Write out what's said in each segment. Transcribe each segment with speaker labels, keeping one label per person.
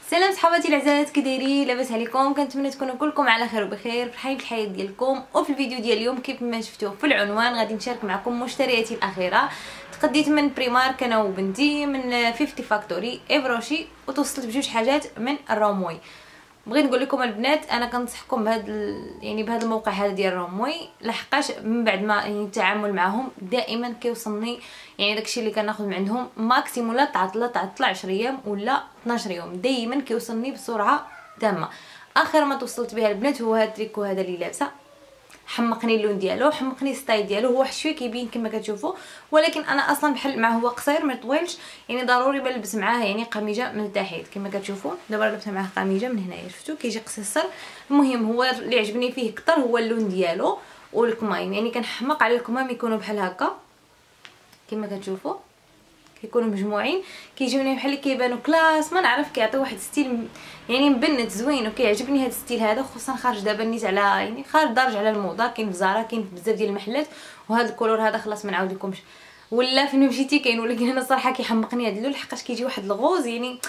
Speaker 1: سلام صحباتي العزازات، كي دايرين؟ لاباس عليكم؟ كنتمنى تكونوا كلكم على خير وبخير فرحين بالحياه ديالكم. وفي الفيديو ديال اليوم كيف ما شفتوا في العنوان غادي نشارك معكم مشترياتي الاخيره. تقديت من بريمارك انا وبنتي، من 50 فاكتوري، ايفروشي، وتوصلت بجوج حاجات من الروموي. بغيت نقول لكم البنات انا كنصحكم بهذا الموقع هذا ديال روموي، لحقاش من بعد ما التعامل معهم دائما كيوصلني داكشي اللي كناخذ من عندهم ماكسيموم لا تعطل 10 ايام ولا 12 يوم، دائما كيوصلني بسرعه تامه. اخر ما توصلت بها البنات هو هذا التريكو هذا اللي لابسه، حمقني اللون ديالو، حمقني ستايل ديالو. هو واحد شويه كيبين كما كتشوفوا، ولكن انا اصلا بحال معه هو قصير ما طويلش، ضروري بنلبس معاه قميجه من التحت كما كتشوفوا. دابا لبست معاه قميجه من هنايا، شفتوا كيجي قصير. المهم هو اللي عجبني فيه اكثر هو اللون ديالو والكمايم، كنحمق على الكمام يكونوا بحال هكا كما كتشوفوا، كيكونوا مجموعين كيجيوني بحال اللي كيبانوا كلاس، ما نعرف، كيعطي واحد ستيل مبنت زوين. وكيعجبني هذا الستيل هذا، خصوصا خارج دابا نيت على خارج دارج على الموضه، كاين في زارا، كاين في بزاف ديال المحلات. وهذا الكولور هذا خلاص ما نعاودلكمش، ولا فين مشيتي كاين. ولكن انا الصراحه كيحمقني هذا اللون، لحقاش كيجي واحد الغوز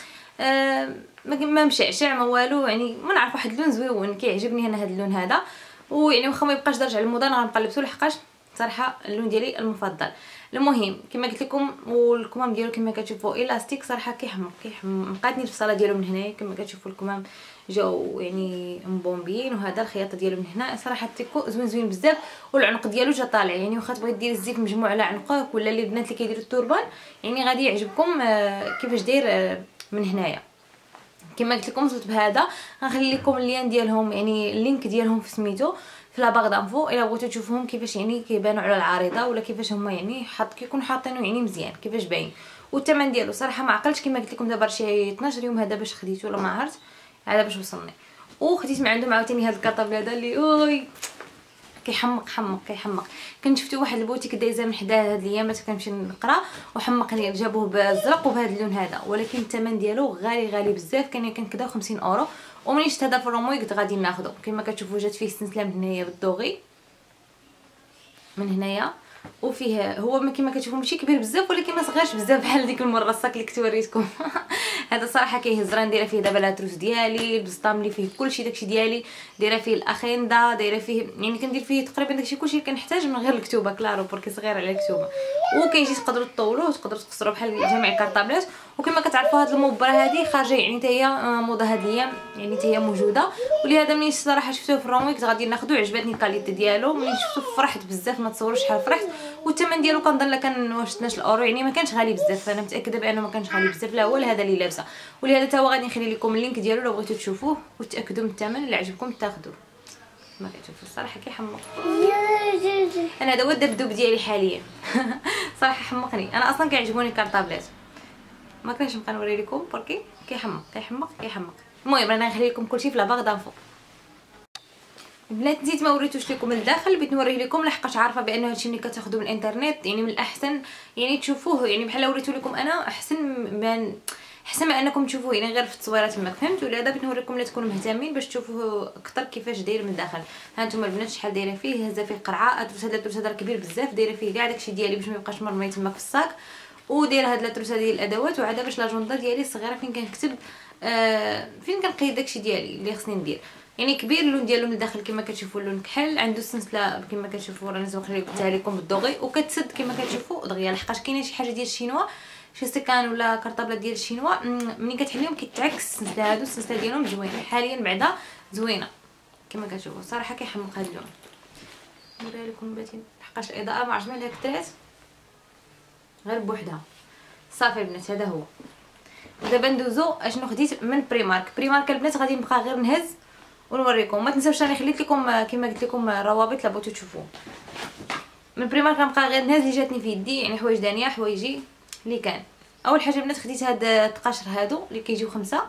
Speaker 1: ما مشعشع ما والو، ما نعرف، واحد اللون زويون كيعجبني انا هذا اللون هذا. واخا ما يبقاش دارج على الموضه انا غنبقى نلبسو، لحقاش صراحه اللون ديالي المفضل. المهم كما قلت لكم، والكمام ديالو كما كتشوفوا الاستيك، صراحه كيحمق بقاتني الفصاله ديالو من هنايا كما كتشوفوا. الكمام جاو مبومبيين، وهذا الخياطه ديالو من هنا. صراحه التيكو زوين بزاف، والعنق ديالو جا طالع، واخا تبغي دير الزيت مجموع على عنقك، ولا اللي البنات اللي كيديروا التوربان غادي يعجبكم كيفاش داير من هنايا. كما قلت لكم وصلت بهذا، غنخلي لكم اللين ديالهم اللينك ديالهم في سميتو في لاباغ دانفو، الا بغيتو تشوفوهم كيفاش كيبانوا على العارضه، ولا كيفاش هما كيكونوا حاطينه مزيان كيفاش باين. والثمن ديالو صراحه ما عقلتش، كما قلت لكم دابا شي 12 يوم هذا باش خديته، ولا ما عرفت هذا باش وصلني. وخديت من عندهم عاوتاني هذا الكاطابل هذا اللي كيحمق. كنت شفتو واحد البوتيك دايزه من حدا هاد الايامات كنمشي نقرا، وحمقني، جابوه بالزرق وبهذا اللون هذا، ولكن الثمن ديالو غالي بزاف، كان كدا 50 اورو. ومنين شفت هذا في الروموي قلت غادي ناخذو. كما كتشوفوا جات فيه السلسله من هنايا بالدوغي من هنايا، وفيه هو كما كتشوفوا ماشي كبير بزاف، ولكن ما صغيرش بزاف بحال ديك المره الصاك اللي كنت وريتكم. هذا صراحه كيهز، راه ندير فيه دابا لاتروس ديالي، البسطام اللي فيه كلشي داكشي ديالي، دايره فيه الاخيندا، دايره فيه كندير فيه تقريبا داكشي كلشي اللي كنحتاج من غير الكتوبه، كلارو بركي صغير على الكتوبه. وكيجي تقدروا تطولوه وتقدروا تقصروه بحال جميع الكارطابلات. وكما كتعرفوا هاد المبره هذه خارجه حتى هي موضه هاد الايام، حتى هي موجوده. ولهذا ملي صراحه شفتوه في الروموي كنت غادي ناخذو، عجبتني الكاليتي ديالو. ملي شفتو فرحت بزاف، ما تصوروش شحال فرحت. والثمن ديالو كنظن لا كان واش 12 اورو، ما كانش غالي بزاف، انا متاكده بانه ما كانش غالي بزاف، لا هو هذا اللي لابسه. ولهذا حتى هو غادي نخلي لكم اللينك ديالو لو بغيتو تشوفوه وتاكدوا من الثمن، اللي عجبكم تاخذوه. كما كتشوفوا الصراحه كيحمق. انا هذا هو الدبدوب ديالي حاليا. صراحه حمقني، انا اصلا كيعجبوني الكارطابلات، ما كرهتش نبقى نوري لكم بركي كيحمق. المهم انا غنخلي لكم كلشي في لاباغ دانفو. البنات نسيت ما وريتوش لكم الداخل، بغيت نوريه لكم لحقاش عارفه بان هادشي ملي كتاخذوا من الانترنت من الاحسن تشوفوه، بحال وريتو لكم انا احسن ما انكم تشوفوه غير في التصويرات تما، فهمتوا؟ ولا دابا نوريكم لا تكونوا مهتمين باش تشوفوه اكثر كيفاش داير من الداخل. ها انتم البنات شحال دايره فيه، هزه فيه القرعه، الدروس هذا كبير بزاف، دايره فيه كاع داكشي ديالي باش ما يبقاش مرمي تما في الصاك، ودايره هاد الدروس ديال الادوات، وعاد باش لاجوندا ديالي الصغيره فين كنكتب فين كنقيد داكشي ديالي اللي خصني ندير. كبير، اللون ديالو من الداخل كما كتشوفوا اللون كحل، عنده السلسله كما كتشوفوا، راه نزل قلتها لكم بالدوغي، وكتسد كما كتشوفوا دغيا، لحقاش كاينه شي حاجه ديال الشينوا، شي سكان ولا كارطابلات ديال الشينوا ملي كتحليهم كيتعكس السلسله. هادو السلسله ديالهم زوينه حاليا، بعدا زوينه كما كتشوفوا. صراحه كيحمق هاد اللون. نوريها لكم باتي لحقاش الاضاءه ما عجبها لها كثرات غير بوحدها. صافي البنات هذا هو. دابا ندوزو اشنو خديت من بريمارك البنات، غادي نبقى غير نهز ونوريكم. ما تنساوش راني خليت لكم كما قلت لكم الروابط لا بغيتو تشوفوه. من بريمارك غنبقى غير نهز اللي جاتني في يدي، حوايج دانيه، حوايجي اللي كان. اول حاجه بنات خديت هاد التقاشر هادو اللي كيجيو 5،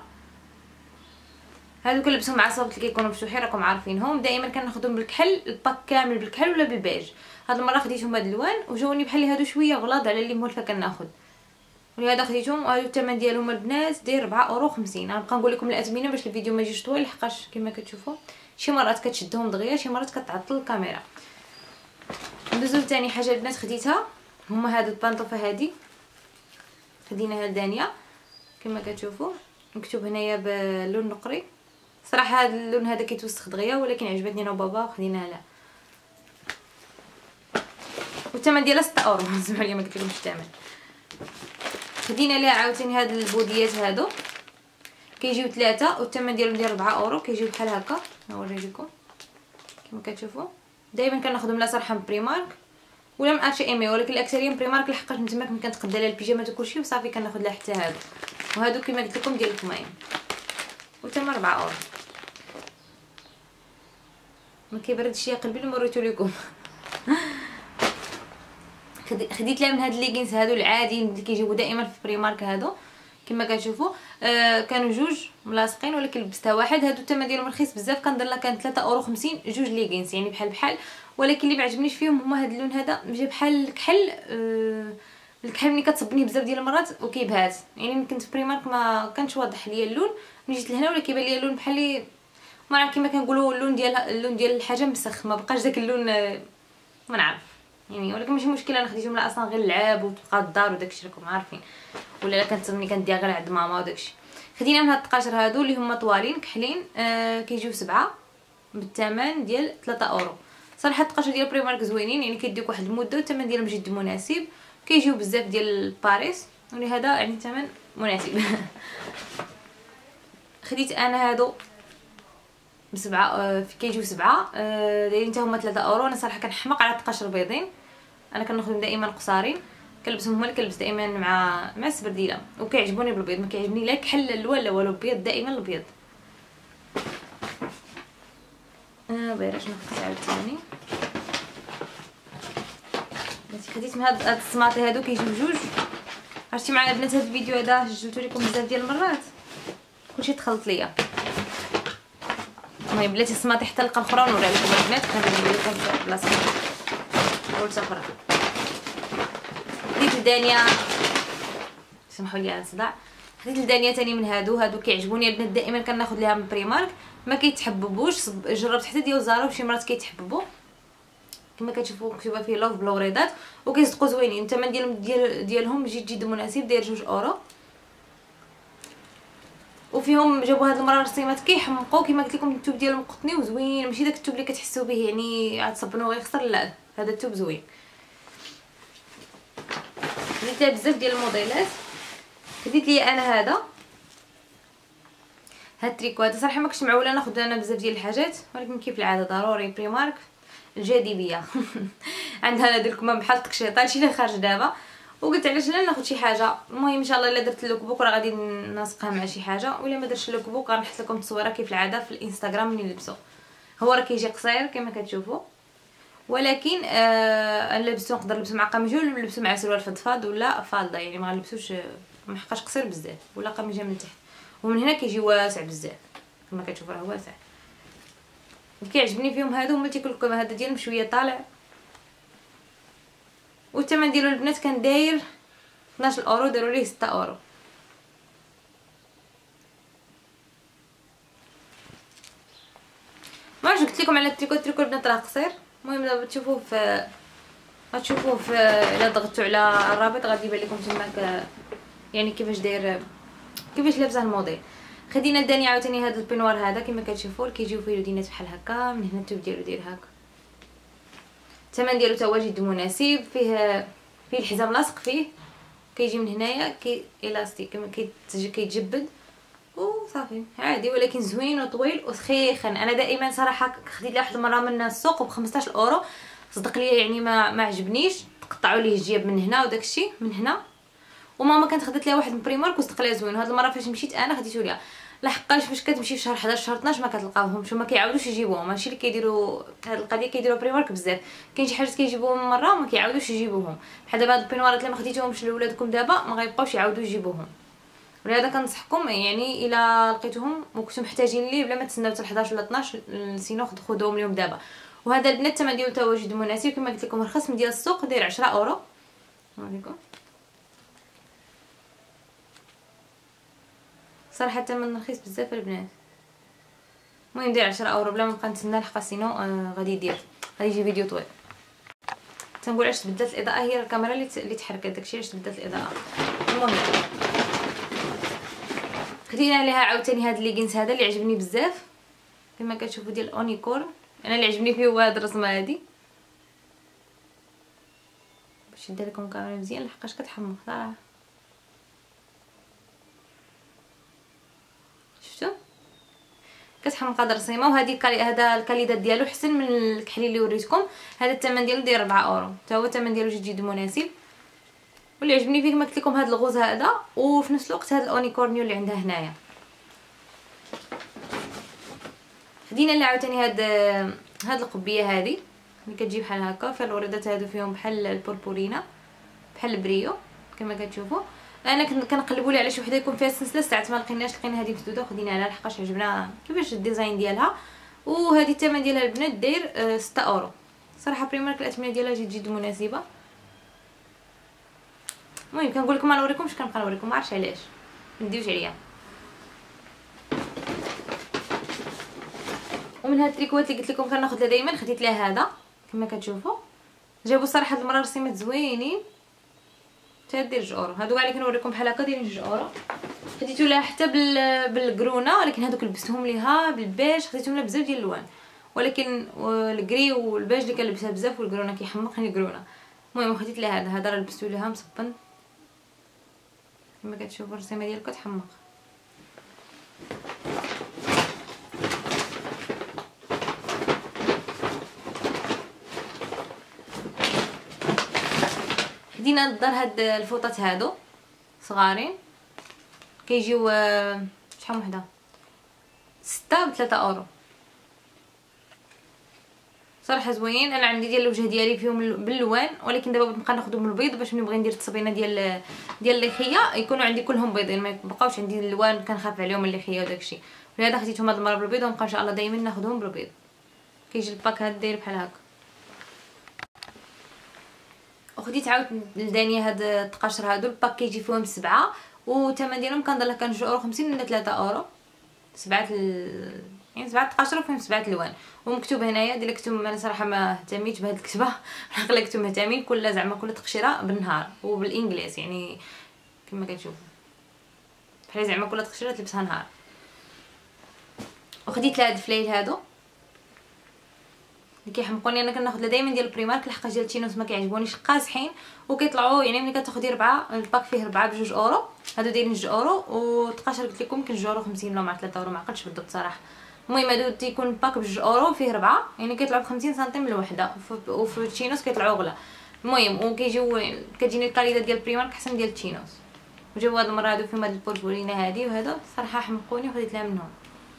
Speaker 1: هادو كنلبسهم مع الصوابط اللي كيكونوا مفتوحين، راكم عارفينهم دائما كناخذهم بالكحل، الباك كامل بالكحل ولا بالبيج. هاد المره خديتهم هاد الالوان وجاوني بحال هادو شويه غلاظ على اللي مولفه كناخذ، ولهذا خديتهم. وهادو الثمن ديالهم البنات داير 4.50 اورو. غنبقى نقول لكم الاثمنه باش الفيديو ما يجيش طويل، لحقاش كما كتشوفوا شي مرات كتشدهم دغيا، شي مرات كتعطل الكاميرا. ندوزو لثاني حاجه البنات خديتها، هما هادو البانطوفه هادي، خديناها لدانيا كما كتشوفوا، مكتوب هنايا باللون نقري. صراحه هذا اللون هذا كيتوسخ دغيا، ولكن عجبتني انا وبابا وخديناها لها. والثمن ديالها 6 اورو. سمحوا لي ما قلت لكمش الثمن. خدينا لها عاوتاني هاد البوديات هادو كيجيو 3 والثمن ديالهم ديال 4 اورو. كيجيو بحال هكا، نوري لكم كما كتشوفوا. دائما كناخذهم لا صراحه من بريمارك ولا من اتش ام، ولكن الاكثريه من بريمارك لحقاش من تما كنتقدا لها البيجامات وكلشي وصافي كناخذ لها حتى هادو. وهادو كما قلت لكم ديال الكماين والثمن 4 اورو. ما كيبردش يا قلبي اللي وريتو لكم. خديت لها من هاد الليغينز هادو العاديين اللي كيجيبوا دائما في بريمارك. هادو كما كتشوفوا كانوا جوج ملاصقين، ولكن لبستها واحد. هادو الثمن ديالهم رخيص بزاف، كندير لها كان 3 اورو 50 جوج ليغينز، يعني بحال بحال. ولكن اللي معجبنيش فيهم هما هاد اللون هذا، جا بحال الكحل. الكحل ملي كتصبني بزاف ديال المرات وكيبهات، يعني ملي كنت في بريمارك ما كانش واضح ليا اللون. ملي جيت لهنا ولا كيبان ليا اللون بحال لي ما عرف كيما كنقولوا اللون ديال الحاجه مسخ، ما بقاش داك اللون. ما نعرف يعني، ولكن ماشي مشكل. انا خديتهم لا اصلا غير اللعاب وتبقى الدار وداكشي راكم عارفين، ولا لا كنت ملي كنديها غير عند ماما وداكشي. خدينا من هاد التقاشر هادو اللي هما طوالين كحلين، كيجيو 7 بالثمن ديال 3 اورو. صراحه التقاشر ديال بريمارك زوينين، يعني كيديوك واحد المده والثمن ديالهم جد مناسب. كيجيو بزاف ديال باريس ولهذا يعني الثمن مناسب. خديت انا هادو ب7، كيجيو 7 دايرين حتى هما 3 اورو. انا صراحه كنحماق على التقاشر بيضين، انا كناخذهم دائما قصارين، كنلبسهم هما اللي كنلبس دائما مع السبرديله، وكيعجبوني بالبيض. ما كيعجبني لا كحل ولا والو، بيض دائما البيض. بايرش ناخذ عاوتاني. خديت من هاد الصماطي هادو كيجيو جوج. عرفتي معايا البنات هاد الفيديو هذا سجلتو لكم بزاف ديال المرات، كلشي تخلط ليا. المهم بلاتي الصماطي حتى نلقى الاخرى ونوريها لكم البنات. كندير لكم في بلاصه اخرى. خديت الدانيه، سمحوا لي على الصداع. خديت الدانيه ثاني من هادو كيعجبوني البنات، دائما كناخذ ليها من بريمارك، ما كيتحببوش. جربت حتى ديال زارا وشي مرات كيتحببوا كما كتشوفوا، مكتوبه فيه لوف بالوريدات وكيصدقوا زوينين. الثمن ديالهم جد مناسب، داير 2 اورو. وفيهم جابوا هاد المره رسيمات كيحمقوا كما قلت لكم. الثوب ديالهم قطني وزوين، ماشي داك الثوب اللي كتحسوا به يعني عاد تصبنوا غيخسر، لا هذا الثوب زوين. خديت لها بزاف ديال الموديلات. خديت لي انا هاد التريكو هذا. صراحه ما كنتش معوله ناخذ انا بزاف ديال الحاجات، ولكن كيف العاده ضروري بريمارك الجاذبيه. عندها ندير لكم بحال التقشيطه شي اللي خارج دابا، وقلت علاش لا ناخذ شي حاجه. المهم ان شاء الله الا درت لوك بوك راه غادي نسقها مع شي حاجه، ولا ما درتش لوك بوك غنحط لكم التصويره كيف العاده في الانستغرام ملي نلبسو. هو راه كيجي قصير كما كتشوفوا، ولكن نلبسو نقدر نلبسو مع قميجول، نلبسو مع سروال فضفاض ولا فالده، يعني ما غنلبسوش ما حقاش قصير بزاف ولا قميجه من تحت. ومن هنا كيجي واسع بزاف كما كتشوفوا راه واسع. كيعجبني فيهم هادو هما تيكون لكم هذا ديالهم شويه طالع، والثمن ديالو البنات كان داير 12 اورو، داروا ليه 6 اورو. ما عرفتش قلت لكم على التريكو البنات راه قصير. المهم دابا تشوفوه في الا ضغطتوا على الرابط غادي يبان لكم تماك يعني كيفاش داير، كيفاش لابسه الموديل. خدينا الداني عاوتاني هذا البينوار هذا كما كتشوفوا، كيجيو فيه لودينات بحال هكا. من هنا الثوب ديالو داير هكا، الثمن ديالو تا هو جد مناسب. فيه الحزام لاصق فيه، كيجي من هنايا الاستيك كما كيتجبد وصافي عادي، ولكن زوين وطويل وسخيخن. انا دائما صراحه خديت له واحد المره من السوق ب 15 اورو، صدق لي يعني ما عجبنيش. تقطعوا ليه الجياب من هنا وداكشي من هنا. وماما كانت خدت لها واحد من بريمارك وصدق ليها زوين. وهاد المره فاش مشيت انا خديتو ليها، لحقاش فاش كتمشي في شهر 11 شهر 12 ما كتلقاوهمش وما كيعاودوش يجيبوهم. هادشي اللي كيديروا هاد القضيه كيديروا بريمارك بزاف. كاين شي حاجات كيجيبوهم مره وما كيعاودوش يجيبوهم، بحال دابا هاد البينوارات اللي ما خديتوهمش لولادكم دابا ما غيبقاوش يعاودوا يجيبوهم. ولهذا كنصحكم يعني الا لقيتوهم وكنتم محتاجين ليه بلا ما تسناو حتى 11 ولا 12 سينو خذوهم اليوم دابا. وهذا البنات الثمن ديالو تا هو جد مناسب كما قلت لكم، رخص من ديال السوق، داير 10 اورو. نوريكم صراحه الثمن رخيص بزاف البنات. المهم داير 10 اورو بلا ما نبقى نتسنى لحقا سينو غادي يجي فيديو طويل. تنقول علاش تبدلت الاضاءه، هي الكاميرا اللي تحركت داكشي علاش تبدلت الاضاءه. المهم خدينا عليها عاوتاني هاد ليغينز هذا اللي عجبني بزاف كما كتشوفوا ديال اونيكورن. انا اللي عجبني فيه هو هاد الرسمه هادي باش ندير لكم كاميرا مزيان لحقاش كتحمق صراحه. شفتوا كتحمق هاد الرسيمه. وهذه هذا الكاليدات ديالو حسن من الكحلي اللي وريتكم. هذا الثمن ديالو داير 4 اورو حتى هو الثمن ديالو جد مناسب. واللي عجبني فيه كما قلت لكم هذا الغوز هذا وفي نفس الوقت هذا الاونيكورنيو اللي عندها هنايا. خدينا اللي عاوتاني هاد القبيه هذه اللي كتجي بحال هكا فيها الوردات هادو فيهم بحال البوربورينا بحال البريو كما كتشوفوا. انا كنقلبوا لي على شي وحده يكون فيها السلسله ساعات ما لقيناش لقينا هذه مسدوده وخديناها لها لحقاش عجبنا كيفاش الديزاين ديالها. وهذه الثمن ديالها البنات داير 6 اورو. صراحه بريمارك الاثمنه ديالها جد مناسبه. المهم كنقول لكم ما نوريكمش كنبقى نوريكم ما عرفتش علاش ما نديوش عليا. ومن هاد التريكوات اللي قلت لكم كناخذ لها دائما خديت لها هذا كما كتشوفوا. جابوا صراحه هاد المره رسيمات زوينين حتى دير 2 اورو. هادو كاع اللي كنوريكم بحال هكا دايرين 2 اورو. خديتو لها حتى بالكرونه ولكن هادوك لبستهم ليها بالبيج. خديتهم لها بزاف ديال الالوان ولكن الكري والبيج اللي كنلبسها بزاف والكرونه كيحمقني الكرونه. المهم خديت لها هذا راه لبستو ليها مصبن كما كتشوفوا الرسيمه ديالو كتحمق. خدينا للدار هاد الفوطات هادو صغارين كيجيو شحال وحده 6 ب3 اورو. صراحه زوينين. انا عندي ديال الوجه ديالي فيهم باللوان ولكن دابا نبقى ناخذهم البيض باش نبغي ندير التصبينه ديال الليخيه يكونوا عندي كلهم بيضين ما يبقاوش عندي الالوان كنخاف عليهم الليخيه وداكشي. ولهذا خديتهم هاد المره بالبيض ونبقى ان شاء الله دائما ناخذهم بالبيض. كيجي الباك هاد داير بحال هكا. وخديت عاود لدانيا هاد التقاشر هادو الباك كيجي فيهم 7 والثمن ديالهم كنظن لك كان 2.50 اورو ولا 3 اورو. 7 يعني 7 تقاشر وفيهم 7 الوان. ومكتوب هنايا ديال الكتب. انا صراحه ما اهتميتش بهاد الكتبه خلي الكتب مهتمين كل زعما كل تقشيره بالنهار وبالانجليز يعني كما كتشوفوا بحال زعما كل تقشيره تلبسها نهار. وخديت لهاد الفلايل هادو اللي كيحمقوني. انا كناخذ دائما ديال بريمارك لحقاش ديال تشينوس ما كيعجبونيش قاصحين وكيطلعوا يعني ملي كتاخدي 4 الباك فيه 4 ب2 اورو. هادو دايرين 2 اورو وتقاشر قلت لكم يمكن 2.50 اورو ولا مع 3 اورو ما عقلتش بالضبط صراحه. المهم هادو تيكون باك ب2 اورو فيه 4 يعني كيطلعوا ب 50 سنتيم الوحده وفي تشينوس كيطلعوا غلا. المهم وكيجيو كتجيني الكاليدات ديال بريمارك احسن ديال تشينوس. وجاو هاد المره هادو فيهم هاد البوربورينا هادي وهذا صراحه حمقوني وخديت لها منهم.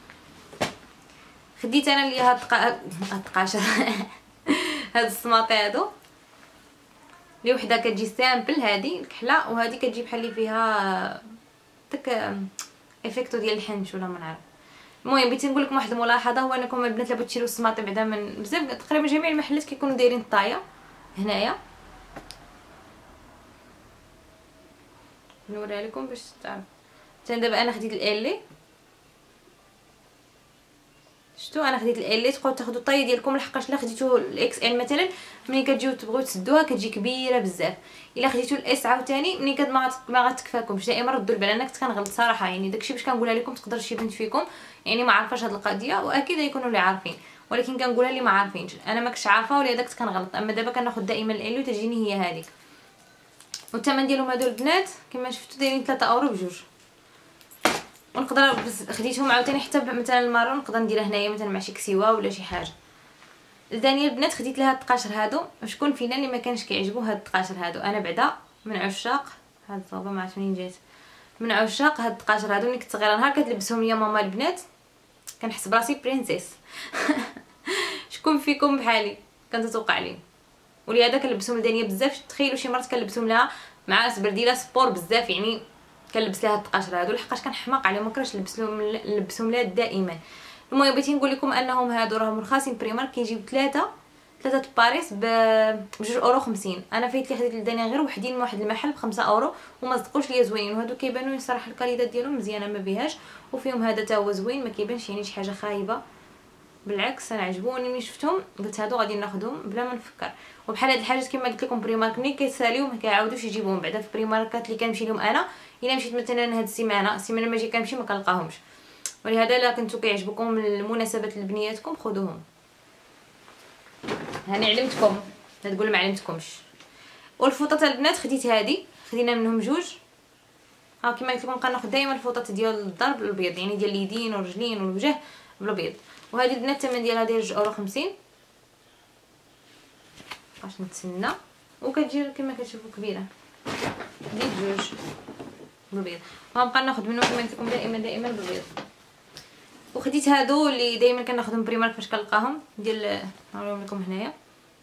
Speaker 1: خديت انا اللي هاد التقاشر هاد السماطي هادو اللي وحده كتجي سامبل هادي الكحله وهادي كتجي بحال اللي فيها داك ايفيكتو ديال الحنش ولا ما نعرف. المهم بغيت نقول لكم واحد الملاحظه هو انكم البنات لابد تشريو السماطي بعدا من بزاف تقريبا جميع المحلات كيكونوا دايرين الطايه هنايا. نوريها لكم باش تعرفوا. حتى دابا انا خديت الالي شفتوا انا خديت الالي تقدروا تاخذوا الطايه ديالكم لحقاش الا خديتو الاكس ال مثلا ملي كتجيو تبغيو تسدوها كتجي كبيره بزاف. الا خديتو الاس عاوتاني ملي ما غتكفاكمش دائما ردوا البال. انا كنت كنغلط صراحه يعني داكشي باش كنقولها لكم تقدر شي بنت فيكم يعني ما عارفاش هاد القضيه واكيد يكونوا اللي عارفين ولكن كنقولها اللي ما عارفينش. انا ما كنتش عارفه ولهذا كنت كنغلط. اما دابا كناخذ دائما الالي وتجيني هي هذيك. والثمن ديالهم هادو البنات كما شفتوا دايرين 3 اورو بجوج. ونقدر خديتهم عاوتاني حتى مثلا المارون نقدر نديرها هنايا مثلا مع شي كسيوه ولا شي حاجه. لدانيا البنات خديت لها التقاشر هادو. شكون فينا اللي ما كانش كيعجبو هاد التقاشر هادو؟ انا بعدا من عشاق هاد الصوبه ما عرفت منين جات من عشاق هاد التقاشر هادو. ملي كنت صغيره نهار كتلبسهم ليا ماما البنات كنحس براسي برينسيس. شكون فيكم بحالي كانت توقع لي؟ ولهذا كنلبسهم لدانيا بزاف. تخيلوا شي مرات كنلبسهم لها مع سبرديله سبور بزاف يعني كنلبس لها التقاشر هادو لحقاش كنحماق عليهم مكرهش نلبسهم لها دائما. المهم بغيت نقول لكم انهم هادو راهم رخاصين. بريمارك كيجيو 3 باريس ب 2.50 اورو. انا فايت لي خديت لدانيا غير وحدين من واحد المحل ب 5 اورو وما صدقوش ليا زوينين. وهادو كيبانوا لي صراحه الكاليدات ديالهم مزيانه ما بيهاش وفيهم هذا تا هو زوين ما كيبانش يعني شي حاجه خايبه بالعكس انا عجبوني ملي شفتهم قلت هادو غادي ناخذهم بلا ما نفكر. وبحال هاد الحاجات كما قلت لكم بريمارك ملي كيساليو ما كيعاودوش يجيبوهم بعدا في بريماركات اللي كنمشي لهم انا. الا مشيت مثلا هاد السيمانه ما جي كنمشي ما كنلقاهمش، ولهذا الا كنتو كيعجبكم المناسبات لبنياتكم خذوهم. هاني علمتكم، لا تقولوا ما علمتكمش. والفوطه تاع البنات خديت هادي، خدينا منهم جوج. ها كما قلت لكم كناخذ دائما الفوطات ديال الضرب الابيض، يعني ديال اليدين والرجلين والوجه بالابيض. وهذه البنات الثمن ديالها داير 2.50€. باش نتسنى وكتجي كما كتشوفوا كبيره، ديال جوج بالابيض. وغنبقى ناخذ منهم كما قلت لكم دائما بالابيض. وخديت هادو اللي دائما كناخذهم بريمارك فاش كنلقاهم، ديال نوريهم لكم هنايا.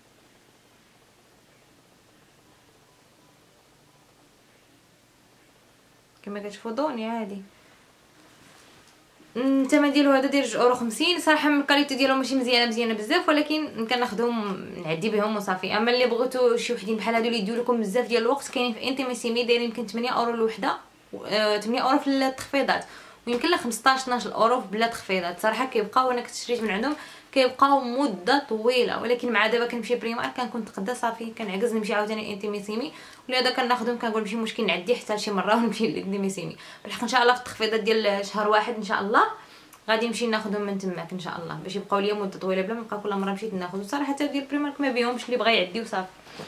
Speaker 1: كما كتشوفوا ضوني عادي. الثمن ديالو هذا داير 2.50€. صراحه من الكاليتي ديالو ماشي مزيانه بزاف، ولكن كناخذهم نعدي بهم وصافي. اما اللي بغيتو شي وحدين بحال هادو اللي يديو لكم بزاف ديال الوقت كاينين في انتيميسيمي، دايرين يمكن 8€ الوحده، 8€ في التخفيضات، ويمكن لا 15-12€ بلا تخفيضات. صراحه كيبقاو، انا كنت شريت من عندهم كيبقاو مده طويله، ولكن مع دابا كنمشي بريمارك كنكون تقدا صافي كنعكز نمشي عاوتاني انتيميسيمي، ولهذا كناخذهم كنقول ماشي مشكل نعدي حتى شي مره ونمشي لانتيميسيمي. بالحق ان شاء الله في التخفيضات ديال شهر واحد ان شاء الله غادي نمشي ناخذهم من تماك ان شاء الله، باش يبقاو ليا مده طويله بلا ما نبقى كل مره مشيت ناخذ. صراحه حتى ديال بريمارك ما بيهمش، اللي بغى يعدي وصافي.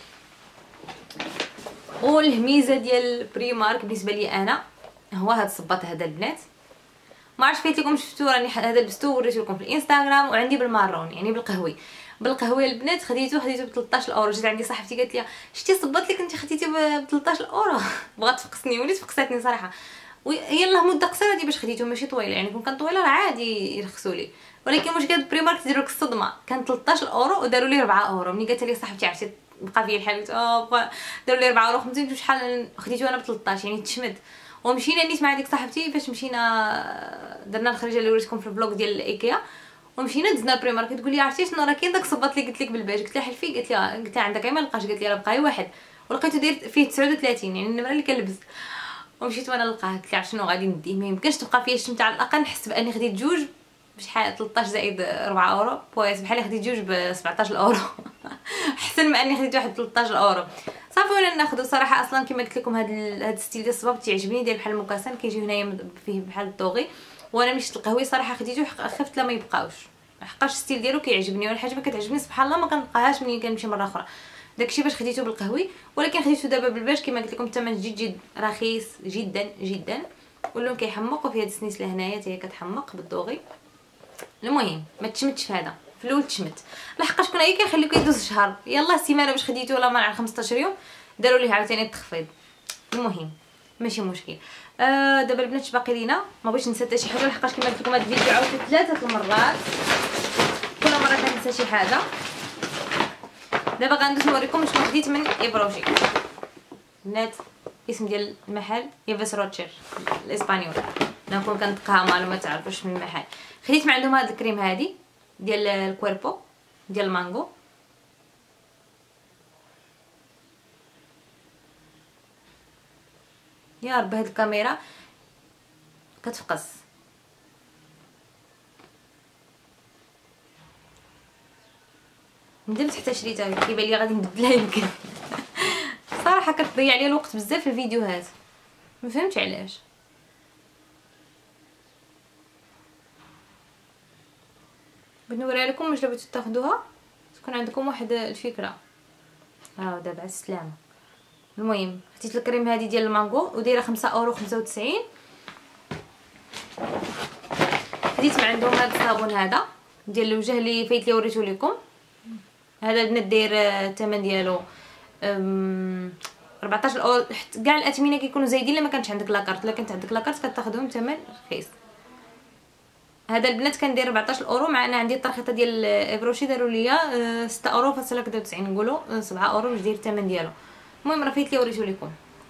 Speaker 1: والميزه ديال بريمارك بالنسبه لي انا هو هاد الصباط هذا البنات. ما عرفتش قلت لكم شفتو راني هذا لبستو وريت لكم في الانستغرام، وعندي بالمارون يعني بالقهوي البنات خديته ب 13€. جات عندي صاحبتي قالت لي شتي الصباط اللي كنتي خديتي ب 13€. بغات تفقسني وليت فقستني صراحه. وهي الله مده قصيره دي باش خديته ماشي طويله، يعني كون كان طويله راه عادي يرخصوا لي، ولكن واش كانت بريمارك تديروا لك الصدمه. كان 13€ وداروا لي 4€. ملي قالت لي صاحبتي عرفتي بقى فيا الحال، قلت داروا لي 4,50€. شحال خديته انا ب 13 يعني تشمد. ومشينا نيت مع ديك صاحبتي فاش مشينا درنا الخريجه اللي وريتكم في الفلوق ديال الايكيا، ومشينا دزنا البريمارك. تقول لي عرفتي شنو راه كاين داك الصباط اللي قلت لك بالباج. قلت لها حلفي، قلت لها عندك ما لقاش. قالت لي راه بقى واحد ولقيته داير فيه 39 يعني النمره اللي كنلبس. ومشيت وانا نلقاه. قلت لها شنو غادي نديه، ما يمكنش تبقى فيا الشمت. على الاقل نحس باني خديت جوج بشحال 13 زائد 4€ بويس، بحال خديت جوج ب 17€. احسن من اني خديت واحد 13€. صافي وانا ناخذ. صراحه اصلا كما قلت لكم هاد الستيل ديال الصباب تيعجبني، داير بحال المكاسن كيجي هنايا فيه بحال الطوغي. وانا مشيت القهوي صراحه خديته خفت لا ما يبقاوش، حقاش الستيل ديالو كيعجبني. ولا حاجه ما كتعجبني سبحان الله ما كنلقاهاش ملي كنمشي مره اخرى. داكشي باش خديته بالقهوي، ولكن خديته دابا بالباج كما قلت لكم الثمن جد رخيص جدا. واللون كيحمق، وفي هاد السنيس لهنايا حتى هي كتحمق بالدوغي. المهم ما تشمتش في هذا، في الاول تشمت لحقاش كنا هي كنخليوك يدوز شهر، يلاه سيمانه باش خديته ولا ما نعرف 15 يوم داروا ليه عاوتاني التخفيض. المهم ماشي مشكل. دابا البنات باقي لينا، ما بغيتش ننسى حتى شي حاجه لحقاش كما قلت لكم هذا الفيديو عاودته 3 المرات، كل مره كننسى شي حاجه. دابا غندوز نوريكم شنو خديت من ايبروجي بنات. اسم ديال المحل يافاس روتشير الاسبانيول، نكون كنطقها ما تعرفوش من المحل. خديت من عندهم هاد الكريم هادي ديال الكويربو ديال المانغو. يا رب هاد الكاميرا كتفقس. ندمت حتى شريتها، كيبان لي غادي نبدلها يمكن. صراحه كتضيع لي الوقت بزاف في الفيديوهات، ما فهمتش علاش. بغيت نوريها لكم باش بغيتو تاخذوها تكون عندكم واحد الفكره. دابا على السلامه. المهم خديت الكريم هذه ديال المانغو ودايره 5,95€. خديت من عندهم هذا الصابون هذا ديال الوجه اللي فايت لي وريته لكم. هذا البنات داير الثمن ديالو 14€. كاع الاثمنه كيكونوا زايدين لما كانش عندك لاكارت، الا كانت عندك لاكارت كتاخذهم ثمن رخيص. هذا البنات كان داير 14€، مع ان عندي الترخيصه ديال ايبروشي داروا ليا 6,93€، نقولوا 7€ باش داير الثمن ديالو. المهم راه فايت لي وريته لكم.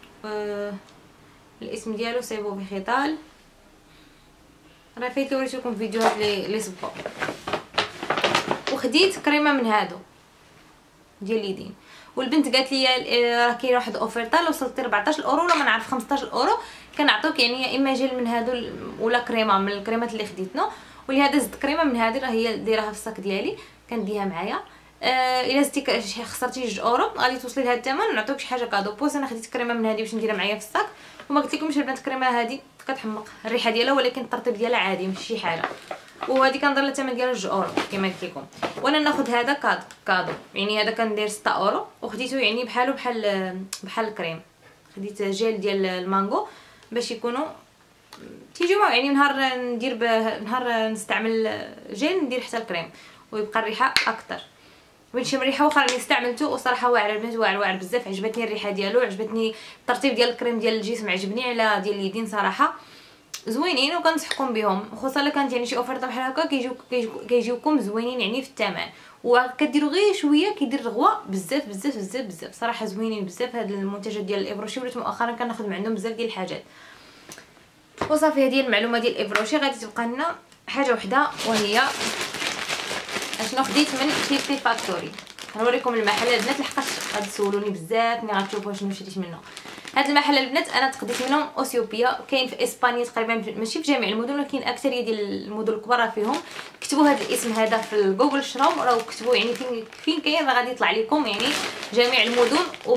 Speaker 1: الاسم ديالو سيبو بخيطال، راه فايت لي وريته لكم فيديوهات لي صبوا. وخديت كريمه من هادو ديال اليدين، والبنت قالت لي راه كاين واحد اوفرطه لو وصلتي 14 اورو ولا ما نعرف 15 اورو كنعطيوك يعني يا اما جيل من هادو ولا كريمه من الكريمات اللي خديتنا. ولهذا زدت كريمه من هذه راه هي دايرها في الصاك ديالي كنديها معايا. الا زدتي شي خسرتي 2 اورو غادي توصلي لهذا الثمن ونعطيوك شي حاجه كادو. بوس انا خديت كريمه من هذه باش نديرها معايا في الصاك وما قلت لكمش البنات الكريمه هذه كتحمق الريحه ديالها ولكن الترطيب ديالها عادي ماشي شي حاجه. وهذه كندير لها الثمن ديالها 2 اورو كما قلت لكم. وانا ناخذ هذا كادو يعني هذا كندير 6 اورو وخديته يعني بحال الكريم. خديت جيل ديال المانغو باش يكونوا تيجيو يعني نهار نستعمل جيل ندير حتى الكريم ويبقى الريحه اكثر. بنشم الريحه واخا راني استعملته وصراحه واعر البنات واعر بزاف. عجبتني الريحه ديالو عجبتني الترطيب ديال الكريم ديال الجسم عجبني على ديال اليدين صراحه زوينين وكنصحكم بهم خصوصا الا كانت يعني شي اوفرطه بحال هكا كيجيوكم زوينين يعني في الثمن وكديروا غير شويه كيدير رغوه بزاف بزاف بزاف بزاف صراحه زوينين بزاف. هاد المنتجات ديال الافروشي ولات مؤخرا كناخذ من عندهم بزاف ديال الحاجات. وصافي هذه المعلومه ديال الافروشي. غادي تبقى لنا حاجه وحده وهي اشنو خديت من فيفي فاكتوري. غنوريكم المحل البنات لحقاش غادي تسولوني بزاف ملي غتشوفوا شنو شريت منه. هاد المحل البنات انا تقديت منهم اوسيوبيا كاين في اسبانيا تقريبا ماشي في جميع المدن ولكن اكثريه ديال المدن الكبرى فيهم. كتبوا هذا الاسم هذا في جوجل شراو راه كتبوا يعني فين كاين راه غادي يطلع لكم يعني جميع المدن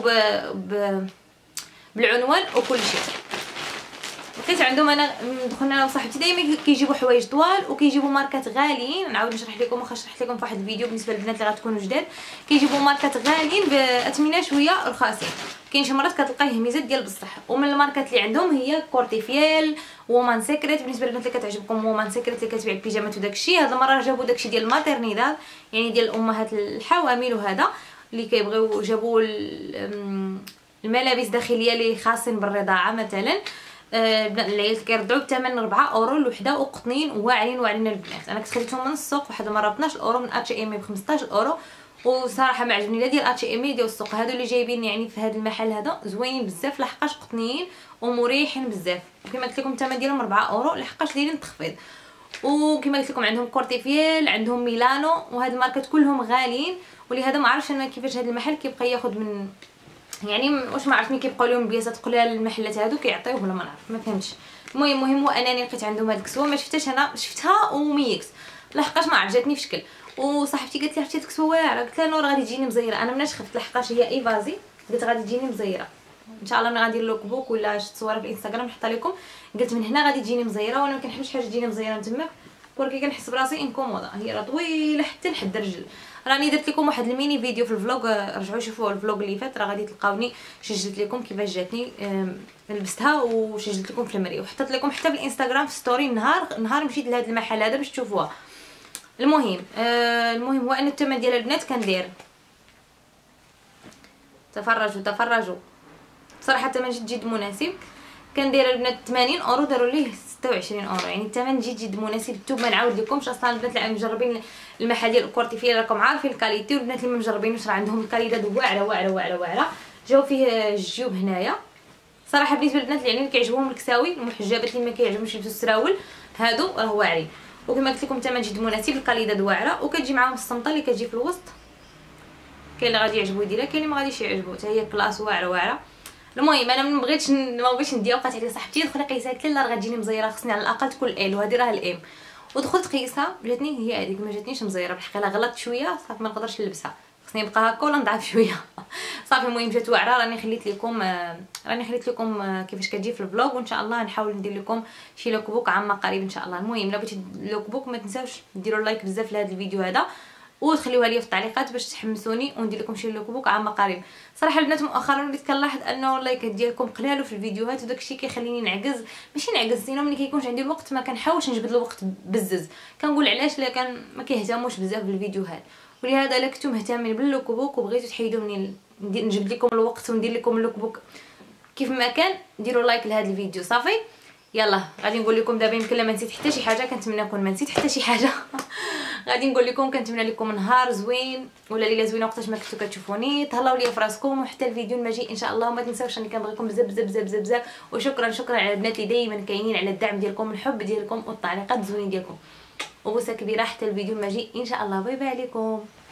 Speaker 1: بالعنوان وكل شيء. لقيت عندهم انا دخلنا انا وصاحبتي دائما كيجيبوا حوايج طوال وكيجيبوا ماركات غاليين. نعاود نشرح لكم واخا شرحت لكم في واحد الفيديو بالنسبه للبنات اللي غتكونوا جداد كيجيبوا ماركات غاليين باثمنه شويه رخاصين. كاين شي مرات كتلقايه هميزات ديال بصح. ومن الماركات اللي عندهم هي كورتيفيل ومان سيكريت. بالنسبه للبنات اللي كتعجبكم ومان سيكريت اللي كتبيع البيجامات وداكشي هذا المره جابوا داكشي ديال الماتيرنيداد يعني ديال الامهات الحوامل وهذا اللي كيبغيو جابوا الملابس داخليه اللي خاصين بالرضاعه مثلا. العيال كيرضعوا بثمن 4 اورو الوحده وقطنين واعرين البنات. انا كنت خديتهم من السوق واحد المره ب 12 اورو من اتش ام ب 15 اورو وصراحه ما عجبني لا ديال اتش ام ديال السوق. هادو اللي جايبين يعني في هذا المحل هذا زوينين بزاف لحقاش قطنيين ومريحين بزاف. وكما قلت لكم الثمن ديالهم 4 اورو لحقاش دايرين تخفيض. وكما قلت لكم عندهم كورتيفيل عندهم ميلانو وهاد الماركات كلهم غاليين. ولهذا ما عرفتش انا كيفاش هذا المحل كيبقى ياخذ من يعني واش ما عرفتني كيبقاو لهم بياسات قلال المحلات هادو كيعطيوه ولا ما نعرف ما فهمتش. المهم هو انني لقيت عندهم هاد الكسوه ما شفتهاش انا شفتها وميكس لحقاش ما عجبتني في شكل. وصاحبتي قالت لي عرفتي هاد الكسوه واعره قلت لها نور غادي تجيني مزيره. انا مناش خفت لحقاش هي ايفازي قلت غادي تجيني مزيره ان شاء الله. ملي غندير لوك بوك ولا شي تصويره في الانستغرام نحطها لكم. قلت من هنا غادي تجيني مزيره وانا ما كنحبش حاجه تجيني مزيره من تماك ولكن كنحس براسي انكومودا. هي راه طويله حتى لحد الرجل. راني درت لكم واحد الميني فيديو في الفلوق رجعوا شوفوا الفلوق اللي فات راه غادي تلقاوني سجلت لكم كيفاش جاتني لبستها وسجلت لكم في المري وحطيت لكم حتى في الانستغرام في ستوري نهار مشيت لهذا المحل هذا باش تشوفوها. المهم هو ان الثمن ديال البنات كندير تفرجوا صراحه الثمن جد مناسب. كندير البنات 80 اورو داروا ليه 26 اورو يعني الثمن جد مناسب. الثوب ما نعاود لكمش اصلا البنات اللي مجربين المحل ديال الكورتيفيل راكم عارفين الكاليتي والبنات اللي ما مجربينوش راه عندهم الكاليتات واعره. جاو فيه الجيوب هنايا صراحه بالنسبه للبنات اللي يعني كيعجبهم الكساوي المحجبات اللي ما كيعجبهمش يلبسوا السراول هادو راه واعرين. وكما قلت لكم الثمن جد مناسب الكاليداد واعره وكتجي معاهم الصمطه اللي كتجي في الوسط. كاين اللي غادي يعجبو يديرها كاين اللي ما غاديش يعجبو حتى هي كلاس واعره. المهم انا ما بغيتش نديها وقعت على صاحبتي دخلي قيسها قلت لها راه غتجيني مزيره خصني على الاقل تكون ال وهذه راه الام. ودخلت قيسها جاتني هي هذيك ما جاتنيش مزيره بالحقيقه غلطت شويه صافي ما نقدرش نلبسها خصني نبقى هكا ولا نضعف شويه صافي. المهم جات واعره راني خليت لكم كيفاش كتجي في الفلوق وان شاء الله نحاول ندير لكم شي لوك بوك عما قريب ان شاء الله. المهم الا بغيتي لوك بوك ما تنساوش ديروا لايك بزاف لهذا الفيديو هذا وتخليوها لي في التعليقات باش تحمسوني وندير لكم شي لوك بوك عما قريب. صراحه البنات مؤخرا وليت كنلاحظ انه اللايكات ديالكم قلالو في الفيديوهات وداكشي كيخليني نعجز ماشي نعجز سينو ملي كيكونش عندي الوقت ما كنحاولش نجبد الوقت بزز. كنقول علاش لا ما كيهتموش بزاف بالفيديوهات. ولهذا الا كنتم مهتمين باللوك بوك وبغيتوا تحيدوا مني نجبد لكم الوقت وندير لكم اللوك بوك كيف ما كان ديروا لايك لهذا الفيديو صافي. يلا غادي نقول لكم دابا يمكن ما نسيت حتى شي حاجه كنتمنى نكون ما نسيت حتى شي حاجه غادي نقول لكم كنتمنى لكم نهار زوين ولا ليله زوينه وقتاش ما كنتو كتشوفوني. تهلاو ليا فراسكم وحتى الفيديو المجيء ان شاء الله. وما تنساوش اني كنبغيكم بزاف بزاف بزاف بزاف بزاف وشكرا على البنات اللي دائما كاينين على الدعم ديالكم الحب ديالكم والتعليقات الزوينين ديالكم. وبوسه كبيره حتى الفيديو المجيء ان شاء الله. باي باي عليكم.